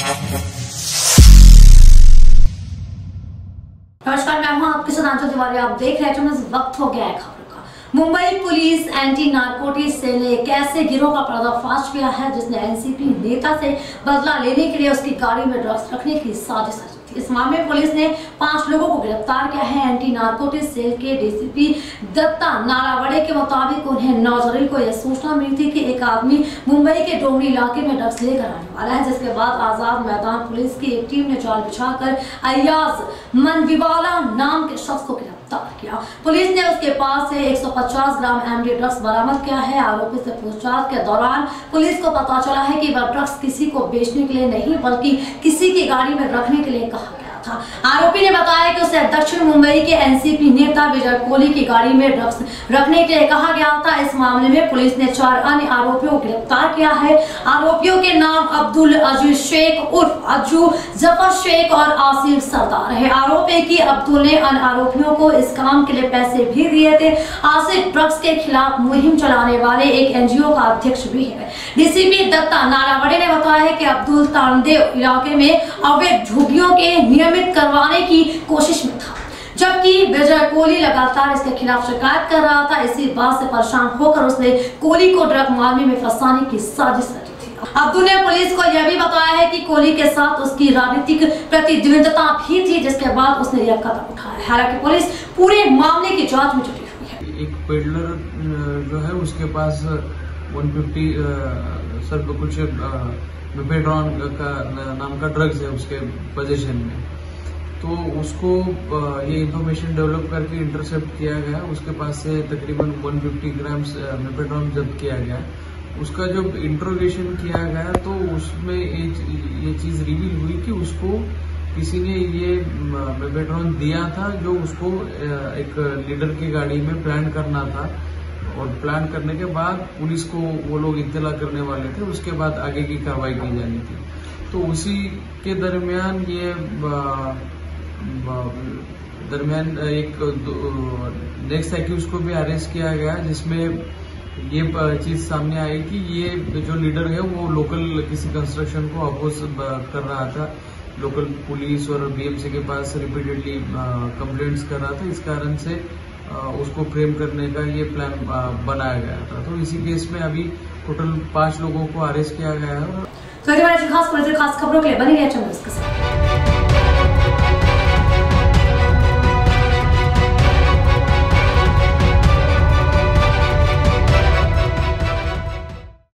नमस्कार, मैं हूं आपके साथ आंचल तिवारी। आप देख रहे हैं वक्त हो गया है खबर का। Mumbai police anti narcotics cell ने एक ऐसे गिरोह का पर्दाफाश किया है जिसने एनसीपी नेता से बदला लेने के लिए उसकी गाड़ी में ड्रग्स रखने की साजिश रची थी। इस मामले में पुलिस ने 5 लोगों को गिरफ्तार किया है। एंटी नारकोटिक्स सेल के डीसीपी दत्ता नारावड़े के मुताबिक उन्हें 9 जनवरी को यह सूचना मिली थी कि एक आदमी मुंबई के डोंगरी इलाके में ड्रग्स लेकर आने वाला है, जिसके बाद आजाद मैदान पुलिस की एक टीम ने जाल बिछाकर अय्याज मनवीवाला नाम के शख्स को गिरफ्तार किया। पुलिस ने उसके पास से 150 ग्राम एमडी ड्रग्स बरामद किया है। आरोपी से पूछताछ के दौरान पुलिस को पता चला है कि वह ड्रग्स किसी को बेचने के लिए नहीं बल्कि किसी की गाड़ी में रखने के लिए कहा गया था। आरोपी ने बताया कि उसे दक्षिण मुंबई के एनसीपी नेता विजय कोहली की गाड़ी में ड्रग्स रखने के लिए कहा गया था। इस मामले में पुलिस ने 4 अन्य आरोपियों को गिरफ्तार किया है। आरोपियों के नाम अब्दुल अजीज शेख उर्फ अज्जू, जफर शेख और आसिफ सरदार है। आरोप है कि अब्दुल ने अन्य आरोपियों को इस काम के लिए पैसे भी दिए थे। आसिफ ड्रग्स के खिलाफ मुहिम चलाने वाले एक एनजीओ का अध्यक्ष भी है। डीसीपी दत्ता नारावड़े ने बताया कि अब्दुल तानदेव इलाके में अवैध झुग्गियों के नियमित करवाने की कोशिश में था, जबकि विजय कोहली लगातार इसके खिलाफ शिकायत कर रहा था। इसी बात से परेशान होकर उसने कोहली को ड्रग मामले में फंसाने की साजिश रची थी। अब्दुल ने पुलिस को यह भी बताया है कि कोहली के साथ उसकी राजनीतिक प्रतिद्वंद्विता भी थी, जिसके बाद उसने यह कदम उठाया। हालांकि पुलिस पूरे मामले की जांच में जुटी हुई है। एक पेडलर जो है उसके पास 150 सर कुछ मेपेड्रॉन का नाम का ड्रग्स है उसके पोजीशन में, तो उसको ये इंफॉर्मेशन डेवलप करके इंटरसेप्ट किया गया। उसके पास से तकरीबन 150 ग्राम मेपेड्रॉन जब्त किया गया। उसका जब इंट्रोगेशन किया गया तो उसमें ये चीज रिवील हुई कि उसको किसी ने ये मेपेड्रॉन दिया था, जो उसको एक लीडर की गाड़ी में प्लान करना था, और प्लान करने के बाद पुलिस को वो लोग इत्तला करने वाले थे। उसके बाद आगे की कार्रवाई की जानी थी। तो उसी के दरमियान एक नेक्स्ट एक्यूज को भी अरेस्ट किया गया, जिसमें ये चीज सामने आई कि ये जो लीडर है वो लोकल किसी कंस्ट्रक्शन को अपोज कर रहा था। लोकल पुलिस और बीएमसी के पास रिपीटेडली कंप्लेंट्स कर रहा था। इस कारण से उसको फ्रेम करने का ये प्लान बनाया गया था। तो इसी केस में अभी टोटल 5 लोगों को अरेस्ट किया गया है। तो खास खबरों के लिए बने रहिए चैनल के साथ।